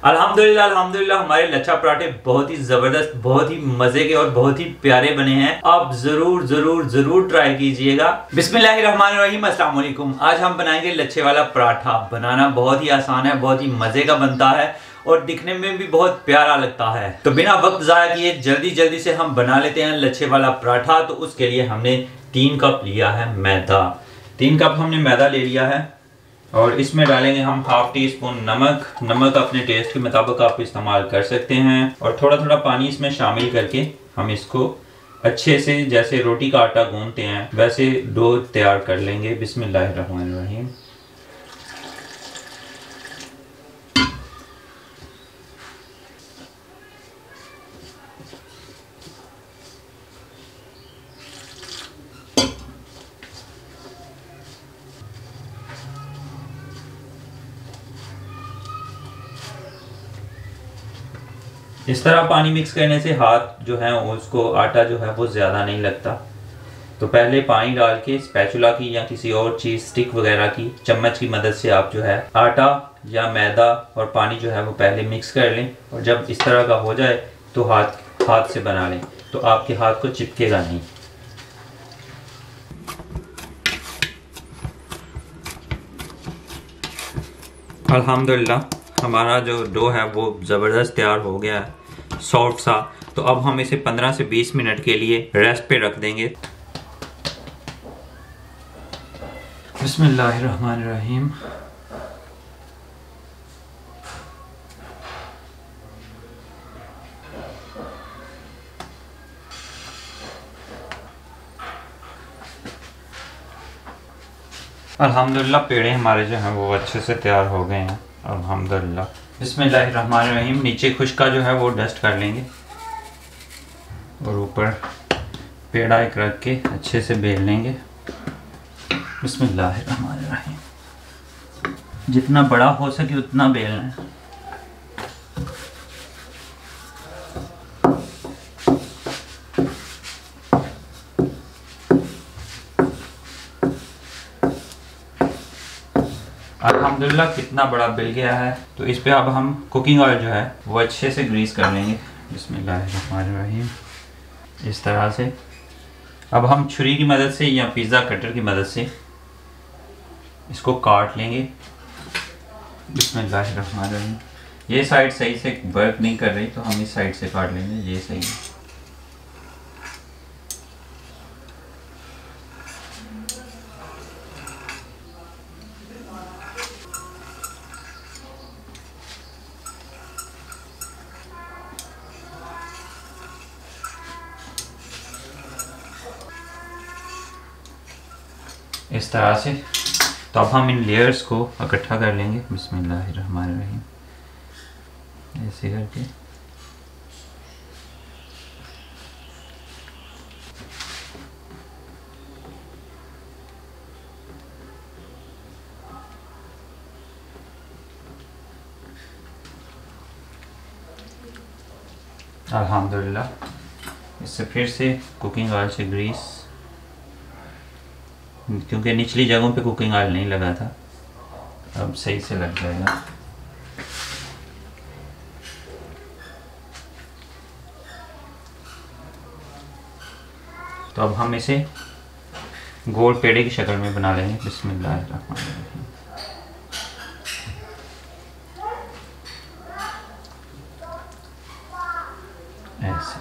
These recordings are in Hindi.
अल्हम्दुलिल्लाह अल्हम्दुलिल्लाह हमारे लच्छा पराठे बहुत ही जबरदस्त, बहुत ही मजे के और बहुत ही प्यारे बने हैं। आप जरूर जरूर जरूर ट्राई कीजिएगा। बिस्मिल्लाहिर्रहमानिर्रहीम, अस्सलाम वालेकुम। आज हम बनाएंगे लच्छे वाला पराठा। बनाना बहुत ही आसान है, बहुत ही मजे का बनता है और दिखने में भी बहुत प्यारा लगता है। तो बिना वक्त जाया किए जल्दी जल्दी से हम बना लेते हैं लच्छे वाला पराठा। तो उसके लिए हमने 3 कप लिया है मैदा। 3 कप हमने मैदा ले लिया है और इसमें डालेंगे हम ½ टी स्पून नमक। नमक अपने टेस्ट के मुताबिक आप इस्तेमाल कर सकते हैं और थोड़ा थोड़ा पानी इसमें शामिल करके हम इसको अच्छे से जैसे रोटी का आटा गूंथते हैं वैसे डो तैयार कर लेंगे। बिस्मिल्लाहिर्रहमानिर्रहीम। इस तरह पानी मिक्स करने से हाथ जो है उसको आटा जो है वो ज़्यादा नहीं लगता। तो पहले पानी डाल के स्पैचुला की या किसी और चीज़ स्टिक वगैरह की चम्मच की मदद से आप जो है आटा या मैदा और पानी जो है वो पहले मिक्स कर लें और जब इस तरह का हो जाए तो हाथ से बना लें तो आपके हाथ को चिपकेगा नहीं। अल्हम्दुलिल्लाह हमारा जो डो है वो ज़बरदस्त तैयार हो गया है, सॉफ्ट सा। तो अब हम इसे 15 से 20 मिनट के लिए रेस्ट पे रख देंगे। बिस्मिल्लाहिर्रहमानिर्रहीम। अल्हम्दुलिल्लाह पेड़े हमारे जो हैं वो अच्छे से तैयार हो गए हैं अल्हम्दुलिल्लाह। बिस्मिल्लाहिर्रहमानिर्रहीम। नीचे खुश्का जो है वो डस्ट कर लेंगे और ऊपर पेड़ा एक रख के अच्छे से बेल लेंगे। बिस्मिल्लाहिर्रहमानिर्रहीम। जितना बड़ा हो सके उतना बेलना है। अल्हम्दुलिल्लाह कितना बड़ा बिल गया है। तो इस पे अब हम कुकिंग ऑयल जो है वो अच्छे से ग्रीस कर लेंगे। बिस्मिल्लाहिर्रहमानिर्रहीम। इस तरह से अब हम छुरी की मदद से या पिज़्ज़ा कटर की मदद से इसको काट लेंगे। बिस्मिल्लाहिर्रहमानिर्रहीम। ये साइड सही से वर्क नहीं कर रही तो हम इस साइड से काट लेंगे, ये सही है। इस तरह से तो अब हम इन लेयर्स को इकट्ठा कर लेंगे। बिस्मिल्लाहिर्रहमानिर्रहीम। ऐसे करके अल्हम्दुलिल्लाह इससे फिर से कुकिंग ऑयल से ग्रीस, क्योंकि निचली जगहों पे कुकिंग ऑयल नहीं लगा था, अब सही से लग जाएगा। तो अब हम इसे गोल पेड़े की शक्ल में बना लेंगे। बिस्मिल्लाहिर्रहमानिर्रहीम। ऐसे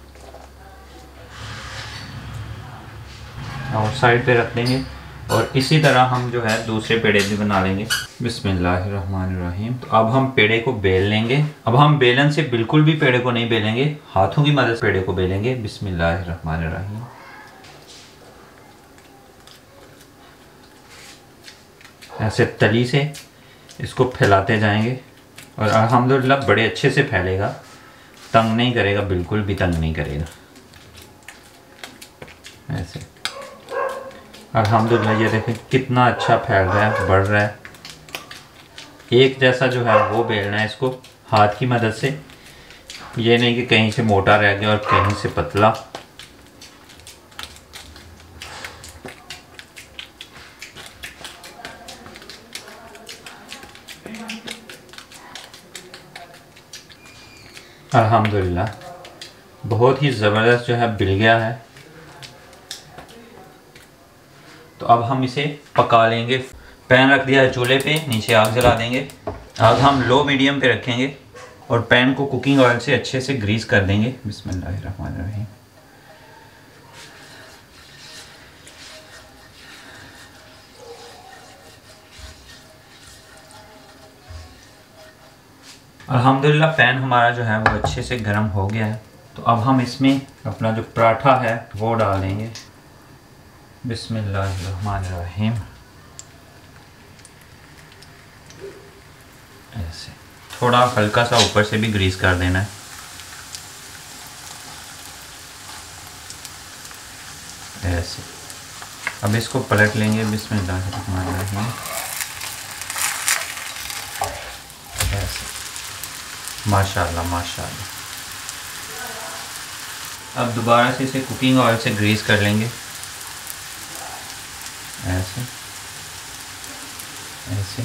और साइड पे रख देंगे और इसी तरह हम जो है दूसरे पेड़े भी बना लेंगे। बिस्मिल्लाहिर्रहमानिर्रहीम। तो अब हम पेड़े को बेल लेंगे। अब हम बेलन से बिल्कुल भी पेड़े को नहीं बेलेंगे, हाथों की मदद से पेड़े को बेलेंगे। बिस्मिल्लाहिर्रहमानिर्रहीम। ऐसे तली से इसको फैलाते जाएंगे और अल्हम्दुलिल्लाह बड़े अच्छे से फैलेगा, तंग नहीं करेगा, बिल्कुल भी तंग नहीं करेगा। ऐसे अल्हम्दुलिल्लाह ये देखें कितना अच्छा फैल रहा है, बढ़ रहा है। एक जैसा जो है वो बेलना है इसको हाथ की मदद से, ये नहीं कि कहीं से मोटा रह गया और कहीं से पतला। अल्हम्दुलिल्लाह बहुत ही ज़बरदस्त जो है बिल गया है। तो अब हम इसे पका लेंगे। पैन रख दिया है चूल्हे पे, नीचे आग जला देंगे। आग हम लो मीडियम पे रखेंगे और पैन को कुकिंग ऑयल से अच्छे से ग्रीस कर देंगे। बिस्मिल्लाहिर्रहमानिर्रहीम। अल्हम्दुलिल्लाह पैन हमारा जो है वो अच्छे से गर्म हो गया है। तो अब हम इसमें अपना जो पराठा है वो डाल देंगे। बिस्मिल्लाहिर्रहमानिर्रहीम। ऐसे थोड़ा हल्का सा ऊपर से भी ग्रीस कर देना है। ऐसे अब इसको पलट लेंगे। बिस्मिल्लाहिर्रहमानिर्रहीम। ऐसे माशाल्लाह माशाल्लाह। अब दोबारा से इसे कुकिंग ऑयल से ग्रीस कर लेंगे। ऐसे ऐसे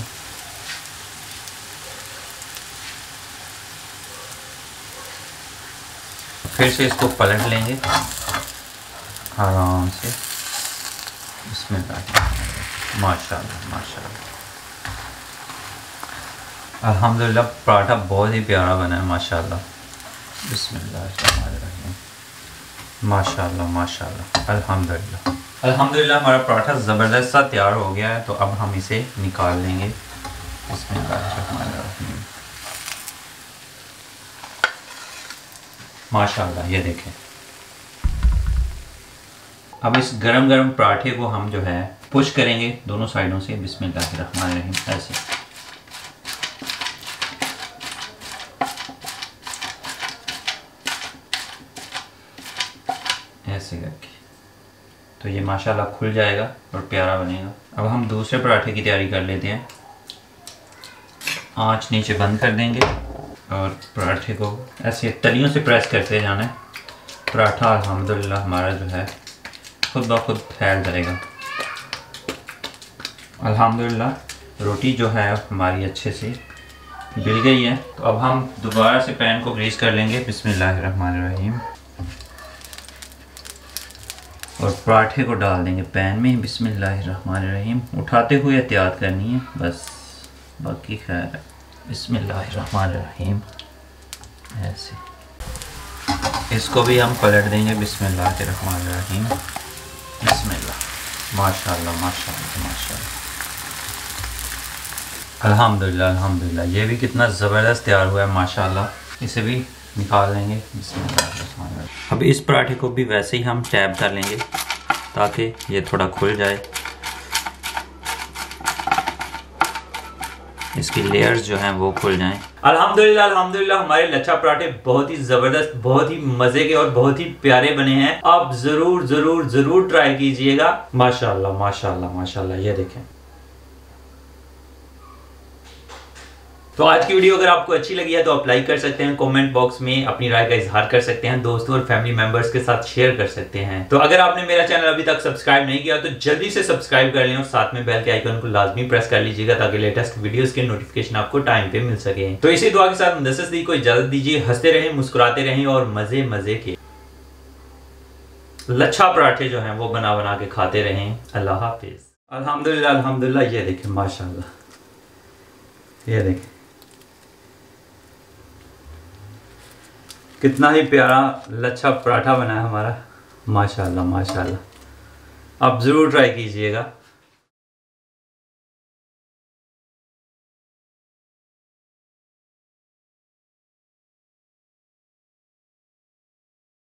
फिर से इसको पलट लेंगे आराम से। बिस्मिल्लाह माशाल्लाह माशाल्लाह। अल्हम्दुलिल्लाह पराठा बहुत ही प्यारा बना है माशाल्लाह। बिस्मिल्लाहिर्रहमानिर्रहीम। माशाल्लाह माशाल्लाह। अल्हम्दुलिल्लाह अल्हम्दुलिल्लाह हमारा पराठा ज़बरदस्त सा तैयार हो गया है। तो अब हम इसे निकाल लेंगे। बिस्मिल्लाहिर्रहमानिर्रहीम। माशाल्लाह ये देखें। अब इस गरम गरम पराठे को हम जो है पुश करेंगे दोनों साइडों से। बिस्मिल्लाहिर्रहमानिर्रहीम। ऐसे ऐसे करके तो ये माशाल्लाह खुल जाएगा और प्यारा बनेगा। अब हम दूसरे पराठे की तैयारी कर लेते हैं। आंच नीचे बंद कर देंगे और पराठे को ऐसे तलियों से प्रेस करते जाना है। पराठा अल्हम्दुलिल्लाह हमारा जो है खुद ब खुद फैल जाएगा। अल्हम्दुलिल्लाह रोटी जो है हमारी अच्छे से बिल गई है। तो अब हम दोबारा से पैन को ग्रीस कर लेंगे। बिस्मिल्लाहिर्रहमानिर्रहीम। और पराठे को डाल देंगे पैन में। बिस्मिल्लाहिर्रहमानिर्रहीम। उठाते हुए एहतियात करनी है बस, बाकी खैर है। बिस्मिल्लाहिर्रहमानिर्रहीम। ऐसे इसको भी हम पलट देंगे। बिस्मिल्लाहिर्रहमानिर्रहीम। बिस्मिल्लाह माशाल्लाह माशाल्लाह माशाल्लाह। अल्हम्दुलिल्लाह अल्हम्दुलिल्लाह ये भी कितना ज़बरदस्त तैयार हुआ है माशाल्लाह। इसे भी निकाल लेंगे। बिस्मिल्लाह। अब इस पराठे को भी वैसे ही हम टैप कर लेंगे ताकि ये थोड़ा खुल जाए। इसकी लेयर्स जो हैं वो खुल जाएं। अल्हम्दुलिल्लाह अल्हम्दुलिल्लाह हमारे लच्छा पराठे बहुत ही ज़बरदस्त, बहुत ही मज़े के और बहुत ही प्यारे बने हैं। आप ज़रूर ज़रूर ज़रूर ट्राई कीजिएगा। माशाल्लाह माशाल्लाह माशाल्लाह ये देखें। तो आज की वीडियो अगर आपको अच्छी लगी है तो आप लाइक कर सकते हैं, कमेंट बॉक्स में अपनी राय का इजहार कर सकते हैं, दोस्तों और फैमिली मेंबर्स के साथ शेयर कर सकते हैं। तो अगर आपने मेरा चैनल अभी तक सब्सक्राइब नहीं किया तो जल्दी से सब्सक्राइब कर लें और साथ में बेल के आइकन को लाजमी प्रेस कर लीजिएगा ताकि लेटेस्ट वीडियोस के नोटिफिकेशन आपको टाइम पे मिल सके। तो इसी दुआ के साथ मुदस्सिस दी को इजाजत दीजिए। हंसते रहें, मुस्कुराते रहें और मजे मजे के लच्छा पराठे जो हैं वो बना बना के खाते रहें। अल्लाह हाफिज। अल्हम्दुलिल्लाह अल्हम्दुलिल्लाह ये देखें माशाल्लाह, ये देखें कितना ही प्यारा लच्छा पराठा बना है हमारा। माशाल्लाह माशाल्लाह। आप ज़रूर ट्राई कीजिएगा।